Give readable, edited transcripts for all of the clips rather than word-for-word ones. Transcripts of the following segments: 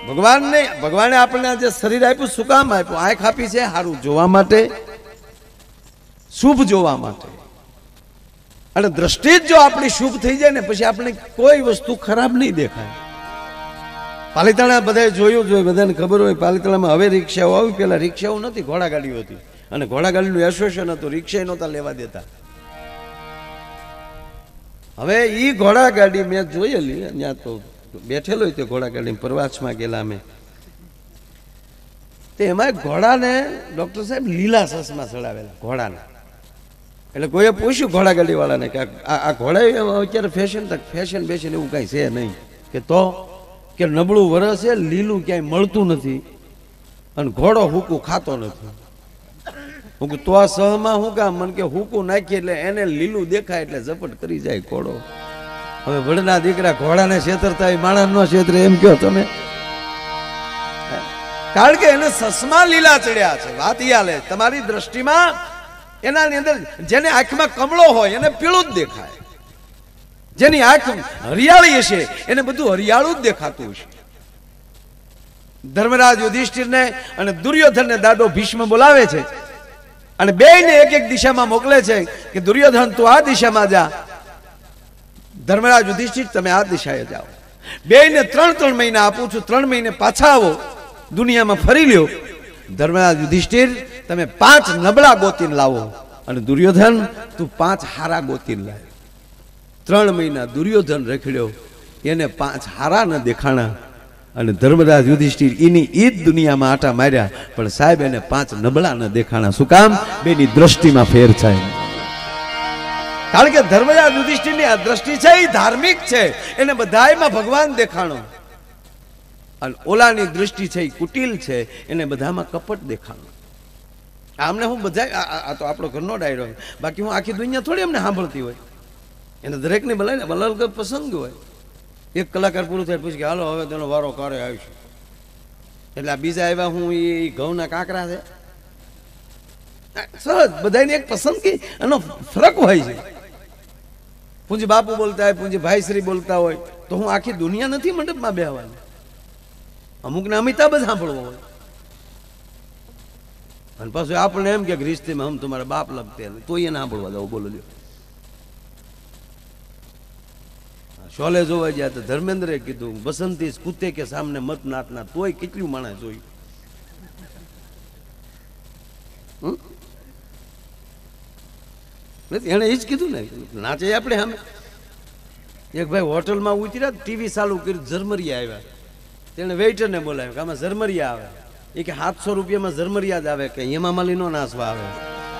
ભગવાને આપણને જે શરીર આપ્યું શું કામ આપ્યું? આંખ આપી છે સારું જોવા માટે, શુભ જોવા માટે. અને દ્રષ્ટિ જ જો આપણી શુભ થઈ જાય ને પછી આપણે કોઈ વસ્તુ ખરાબ નહીં દેખાય. પાલિતાણા બધાએ જોયું જોઈએ, બધાને ખબર હોય પાલિતાણામાં હવે રિક્ષાઓ આવી, પેલા રિક્ષાઓ નથી, ઘોડાગાડીઓ હતી. અને ઘોડાગાડીનું એસોસિએશન હતું, રિક્ષા નહોતા લેવા દેતા. હવે એ ઘોડાગાડી મેં જોયેલી, ત્યાં તો બેઠેલો તે ઘોડાગાડી પ્રવાસમાં ગયેલા અમે, તે એમાં ઘોડાને ડૉક્ટર સાહેબ લીલા ચશ્મા ચડાવેલા ઘોડાને. એટલે કોઈએ પૂછ્યું ઘોડાગાડી વાળાને કે આ ઘોડા અત્યારે ફેશન બેશન એવું કાંઈ છે નહીં કે તો કે નબળું વરસ છે, લીલું ક્યાંય મળતું નથી અને ઘોડો હુકું ખાતો નથી. હું તો આ સહમાં હું કામ? મને કે હુકું નાખીએ એટલે એને લીલું દેખાય એટલે ઝપટ કરી જાય ઘોડો. હવે વડના દીકરા ઘોડાને છેતરતા હોય, માણસ નો છેતરે એમ કહો તમે? કારણ કે એને ચશ્મા લીલા ચડ્યા છે. વાત યાલે તમારી દ્રષ્ટિમાં એનાની અંદર જેને આંખમાં કમળો હોય એને પીળું જ દેખાય, જેની આંખ હરિયાળી હશે એને બધું હરિયાળું જ દેખાતું હશે. ધર્મરાજ યુધિષ્ઠિરને અને દુર્યોધનને દાદો ભીષ્મ બોલાવે છે અને બેયને એક એક દિશામાં મોકલે છે કે દુર્યોધન તું આ દિશામાં જા, ધર્મરાજ યુધિષ્ઠિર તમે આ દિશાએ જાઓ. બેયને 3 મહિના આપું છું, 3 મહિને પાછા આવો, દુનિયામાં ફરી લ્યો. ધર્મરાજ યુધિષ્ઠિર તમે 5 નબળા ગોતીને લાવો અને દુર્યોધન તું 5 હારા ગોતીને લાવ. 3 મહિના દુર્યોધન રખડ્યો, એને 5 હારા ન દેખાણા અને ધર્મરાજ યુધિષ્ઠિર એની ઈ જ દુનિયામાં આટા માર્યા, પણ સાહેબ એને 5 નબળા ન દેખાણા. શું કામ? બેની દ્રષ્ટિમાં ફેર થાય. કારણ કે ધર્મરાજ યુધિષ્ઠિરની આ દ્રષ્ટિ છે એ ધાર્મિક છે, એને બધાયમાં ભગવાન દેખાણો. અને ઓલાની દૃષ્ટિ છે એ કુટિલ છે, એને બધામાં કપટ દેખાણો. આમને હું બધા આ તો આપણો ઘરનો ડાયરો, બાકી હું આખી દુનિયા થોડી અમને સાંભળતી હોય. એને દરેકને બોલાય ને અલગ પસંદ હોય. એક કલાકાર પૂરું થાય પછી હાલો હવે તેનો વારો કારે આવીશું, એટલે આ બીજા આવ્યા હું એ ઘઉંના કાંકરા છે. સરસ, બધાની એક પસંદગી એનો ફરક હોય છે. પૂંજી બાપુ બોલતા હોય, પૂંજી ભાઈશ્રી બોલતા હોય, તો હું આખી દુનિયા નથી મંડપમાં બેહવાની. અમુકને અમિતાભ જ સાંભળવો હોય અને પાછું આપણને એમ કે રિશ્તેમાં હમ તમારા બાપ લગતે તો એને સાંભળવા જાવ. બોલો લ્યો, શોલે જોવા ગયા તો ધર્મેન્દ્રે કીધું બસંતી કુત્તે કે સામને મત નાચના, તોય કેટલું માણસ જોયું. એને એ જ કીધું ને, નાચે આપણે સામે. એક ભાઈ હોટલમાં ઉતર્યા, ટીવી ચાલુ કર્યું, ઝરમરિયા આવ્યા. તેને વેઇટરને બોલાવ્યો કે આમાં ઝરમરિયા આવે. એ કે 700 રૂપિયામાં ઝરમરિયા જ આવે, કે એમાં માલી નો નાસવા આવે.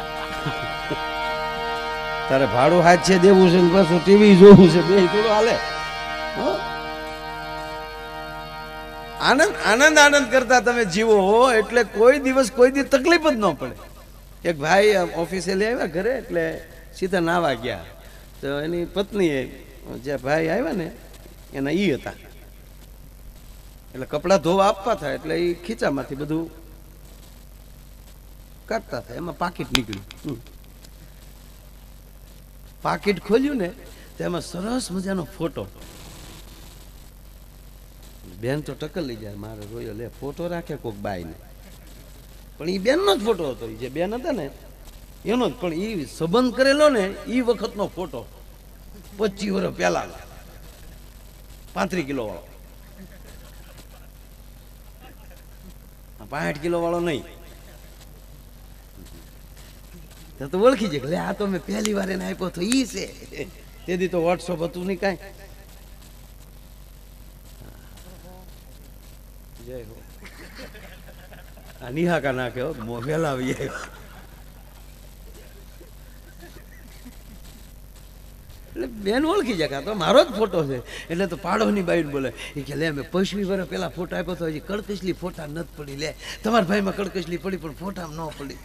તારે ભાડું હાથ છે દેવું છે, પાછું ટીવી જોવું છે, બે થોડું હાલે. આનંદ કરતા તમે જીવો એટલે કોઈ દિવસ કોઈ દી તકલીફ જ ન પડે. એક ભાઈ ઓફિસે લઈ આવ્યા ઘરે, એટલે સીધા નાવા ગયા તો એની પત્નીએ જે ભાઈ આવ્યા ને એના ઈ હતા, એટલે કપડાં ધોવા આપવા થાય એટલે એ ખીચામાંથી બધું કાઢતા થાય, એમાં પાકીટ નીકળ્યું. પાકીટ ખોલ્યું ને તેમાં સરસ મજાનો ફોટો. બેન તો ટક્કર લઈ જાય, મારે રોયો લે ફોટો રાખે કોક બાઈને, પણ એ બેનનો જ ફોટો હતો. જે બેન હતા ને એનો જ, પણ એ સંબંધ કરેલો ને એ વખતનો ફોટો, 25 વર્ષ પહેલા, 35 કિલો વાળો, 65 કિલો વાળો નહીં. તો ઓળખી જાય લે આ તો મેં પહેલી વાર એને આપ્યો તો ઈ છે. તેથી તો વોટ્સઅપ હતું નહીં કાંઈ. જય હો. આ નિહાકા નાખે વહેલા આવી આવ્યો. એટલે બેન ઓળખી જાય તો મારો જ ફોટો છે. એટલે તો પાડોની બાઈને બોલે એ કે લે મેં 25 વર્ષ પહેલા ફોટો આપ્યો તો હજી કડકસલી ફોટા નથી પડી. લે તમારા ભાઈમાં કડકસલી પડી પણ ફોટામાં ન પડી.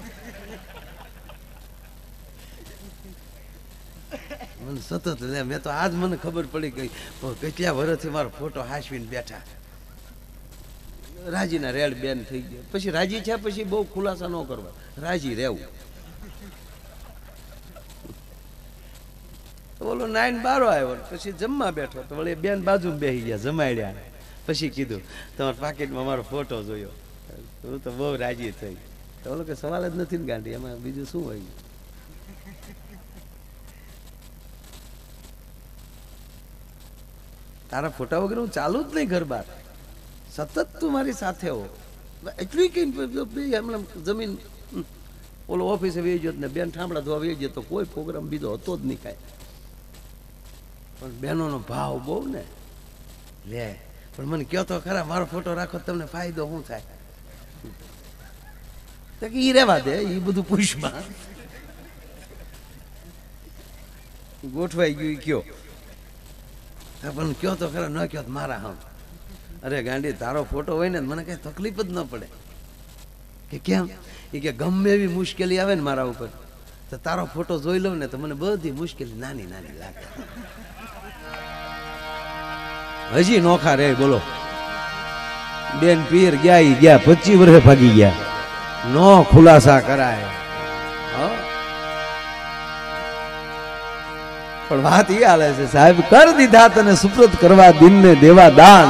મને સતત લે મેં તો આજ મને ખબર પડી ગઈ કેટલા વર્ષથી મારો ફોટો હાંસવીને બેઠા. રાજીના રેડ બેન થઈ ગયા. પછી રાજી છે પછી બહુ ખુલાસા ન કરવા, રાજી રહેવું. બોલો 9 12 આવ્યો પછી જમવા બેઠો તો વળી બેન બાજુ બેસી ગયા, જમાડ્યા. પછી કીધું તમારા પાકીટમાં અમારો ફોટો જોયો. હું તો બહુ રાજી થઈ. તો ઓલો કે સવાલ જ નથી ને ગાંડી, એમાં બીજું શું હોય. તારા ફોટા વગર હું ચાલુ જ નહીં ઘર બહાર, સતત તું મારી સાથે હો. એટલું કઈ હમણાં જમીન ઓલો ઓફિસે વી ગયો ને બેન ઠામડા ધોવા વી ગયો તો કોઈ પ્રોગ્રામ બીજો હતો જ નહીં કાંઈ. પણ બહેનોનો ભાવ બહુ ને લે. પણ મને કહો તો ખરા મારો ફોટો રાખો તમને ફાયદો શું થાય? તો કે ઈ રહેવા દે, એ બધું પૂછમાં ગોઠવાઈ ગયું કયો. પણ કયો તો ખરા, ન કયો મારા હમ. અરે ગાંડી તારો ફોટો હોય ને મને કઈ તકલીફ જ ન પડે. કે કેમ? એ કે ગમે એવી મુશ્કેલી આવે ને મારા ઉપર તો તારો ફોટો જોઈ લઉં ને તો મને બધી મુશ્કેલી નાની નાની લાગે. હજી નોખા રે બોલો. બેન પીર ગયા 25 વર્ષે ભાગી ગયા, નો ખુલાસા કરાય. પણ વાત એ હાલે છે સાહેબ, કર દીધા તને સુપ્રત કરવા દિનને દેવા દાન.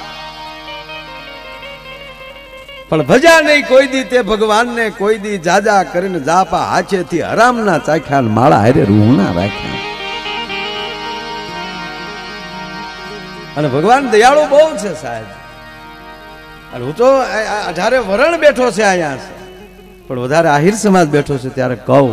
પણ ભજા નહીં કોઈ દી તે ભગવાનને, કોઈ દી જાજા કરીને જાપા હાચેથી હરામના ચાખ્યા, માળા હારે રૂહના રાખ્યા. અને ભગવાન દયાળુ બહુ છે સાહેબ. અને હું તો 18 વરણ બેઠો છે અહીંયા, પણ વધારે આહિર સમાજ બેઠો છે ત્યારે કહું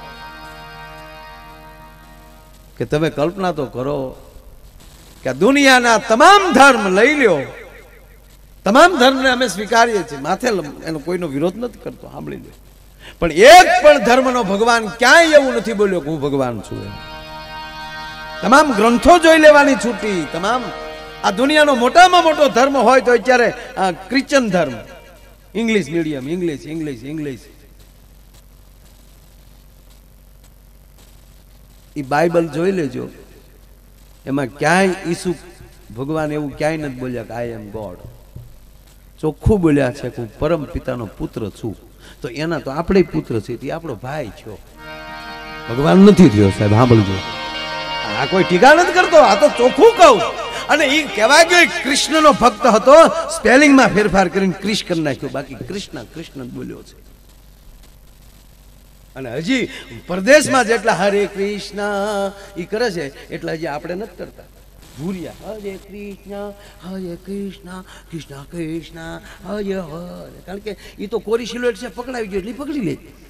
કે તમે કલ્પના તો કરો કે દુનિયાના તમામ ધર્મ લઈ લ્યો, તમામ ધર્મને અમે સ્વીકારીએ છીએ, માથે એનો કોઈનો વિરોધ નથી કરતો, સાંભળી લો. પણ એક પણ ધર્મનો ભગવાન ક્યાંય એવું નથી બોલ્યો કે હું ભગવાન છું. તમામ ગ્રંથો જોઈ લેવાની છૂટી. તમામ આ દુનિયાનો મોટામાં મોટો ધર્મ હોય તો અત્યારે ક્રિશ્ચન ધર્મ, English medium, English English English. એ બાઇબલ જોઈ લેજો, એમાં ક્યાંય ઈસુ ભગવાન એવું ક્યાંય નથી બોલ્યા કે આઈ એમ ગોડ. ચોખ્ખું બોલ્યા છે કે હું પરમ પિતાનો પુત્ર છું. તો એના તો આપણે પુત્ર છે, એ આપણો ભાઈ છો, ભગવાન નથી થયો સાહેબ. સાંભળજો, આ કોઈ ટીકા નથી કરતો, આ તો ચોખ્ખું કહું. અને એ કહેવાય ગયો કૃષ્ણનો ભક્ત હતો, સ્પેલિંગમાં ફેરફાર કરીને ક્રિશ કરી નાખ્યો, બાકી કૃષ્ણ કૃષ્ણ બોલ્યો છે. અને હજી પરદેશમાં જેટલા હરે કૃષ્ણ એ કરે છે એટલા હજી આપણે નથી કરતા. ભૂર્યા હરે કૃષ્ણ કૃષ્ણ કૃષ્ણ હરે હરે. કારણ કે એ તો કોરી સિલોટ છે, પકડાવી ગયો એટલે પકડી લે.